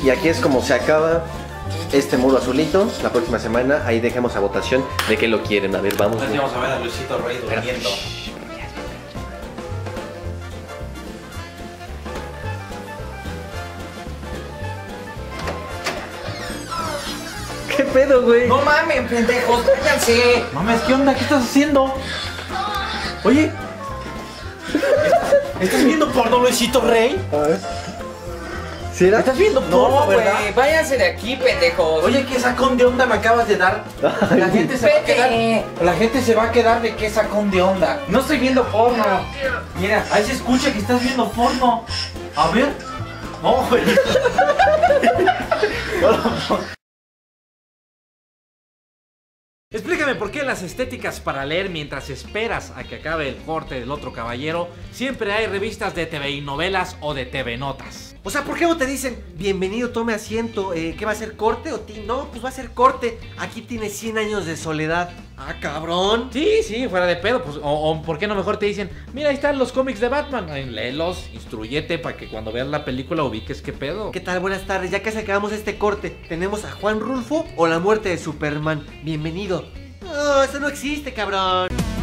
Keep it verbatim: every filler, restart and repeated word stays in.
Y aquí es como se acaba este muro azulito. La próxima semana ahí dejemos a votación de qué lo quieren. A ver, vamos. Pues vamos a ver a Luisito Rey durmiendo. ¿Qué pedo, güey? No mames, pendejos, váyanse. Mames, ¿qué onda? ¿Qué estás haciendo? Oye, ¿estás viendo porno, Luisito Rey? A ver. ¿Sí era? ¿Estás viendo porno, No, verdad? güey, váyanse de aquí, pendejos. Oye, ¿qué sacón de onda me acabas de dar? La gente se va a quedar. La gente se va a quedar de qué sacón de onda. No estoy viendo porno. Mira, ahí se escucha que estás viendo porno. A ver. No, güey. Explícame por qué las estéticas para leer mientras esperas a que acabe el corte del otro caballero siempre hay revistas de T V y novelas o de T V Notas. O sea, ¿por qué no te dicen, bienvenido, tome asiento, eh, ¿qué va a ser, corte o ti? No, pues va a ser corte, aquí tiene cien años de soledad. Ah, cabrón. Sí, sí, fuera de pedo, pues, o, o ¿por qué no mejor te dicen, mira, ahí están los cómics de Batman, ay, léelos, instruyete para que cuando veas la película ubiques qué pedo. ¿Qué tal? Buenas tardes, ya casi acabamos este corte. Tenemos a Juan Rulfo o la muerte de Superman. Bienvenido. No, eso no existe, cabrón.